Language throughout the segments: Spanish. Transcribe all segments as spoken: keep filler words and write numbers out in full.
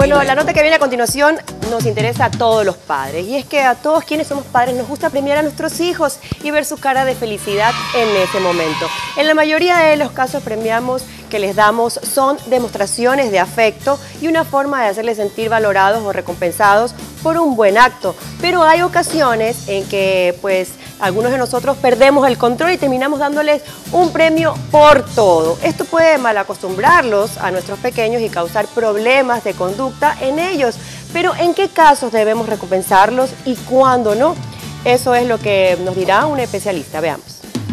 Bueno, la nota que viene a continuación nos interesa a todos los padres. Y es que a todos quienes somos padres nos gusta premiar a nuestros hijos y ver su cara de felicidad en ese momento. En la mayoría de los casos premiamos que les damos son demostraciones de afecto y una forma de hacerles sentir valorados o recompensados por un buen acto. Pero hay ocasiones en que pues algunos de nosotros perdemos el control y terminamos dándoles un premio por todo. Esto puede malacostumbrarlos a nuestros pequeños y causar problemas de conducta en ellos. Pero ¿en qué casos debemos recompensarlos y cuándo no? Eso es lo que nos dirá un especialista. Veamos.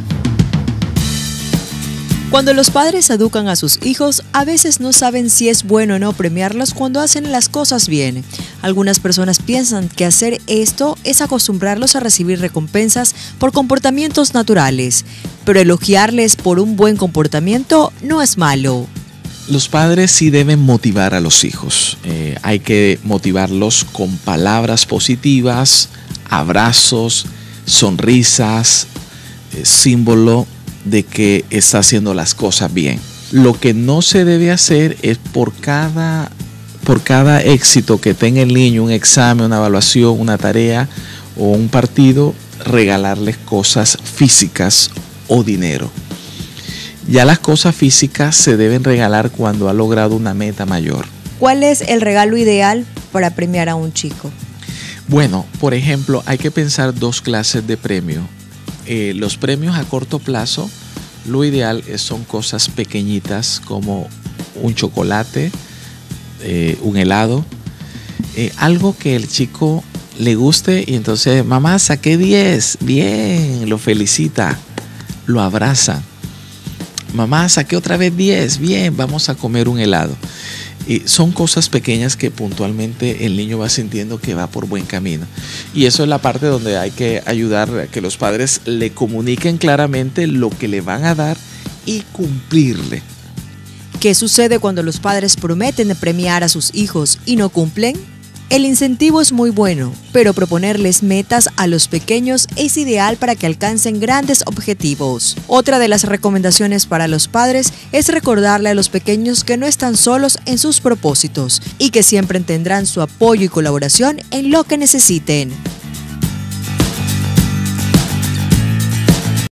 Cuando los padres educan a sus hijos, a veces no saben si es bueno o no premiarlos cuando hacen las cosas bien. Algunas personas piensan que hacer esto es acostumbrarlos a recibir recompensas por comportamientos naturales, pero elogiarles por un buen comportamiento no es malo. Los padres sí deben motivar a los hijos. Eh, hay que motivarlos con palabras positivas, abrazos, sonrisas, eh, símbolo de que está haciendo las cosas bien. Lo que no se debe hacer es por cada, por cada éxito que tenga el niño, un examen, una evaluación, una tarea o un partido, regalarles cosas físicas o dinero. Ya las cosas físicas se deben regalar cuando ha logrado una meta mayor. ¿Cuál es el regalo ideal para premiar a un chico? Bueno, por ejemplo, hay que pensar dos clases de premio. Eh, los premios a corto plazo, lo ideal es, son cosas pequeñitas como un chocolate, eh, un helado, eh, algo que el chico le guste y entonces, mamá, saqué diez, bien, lo felicita, lo abraza. Mamá, saqué otra vez diez, bien, vamos a comer un helado. Y son cosas pequeñas que puntualmente el niño va sintiendo que va por buen camino. Y eso es la parte donde hay que ayudar a que los padres le comuniquen claramente lo que le van a dar y cumplirle. ¿Qué sucede cuando los padres prometen premiar a sus hijos y no cumplen? El incentivo es muy bueno, pero proponerles metas a los pequeños es ideal para que alcancen grandes objetivos. Otra de las recomendaciones para los padres es recordarle a los pequeños que no están solos en sus propósitos y que siempre tendrán su apoyo y colaboración en lo que necesiten.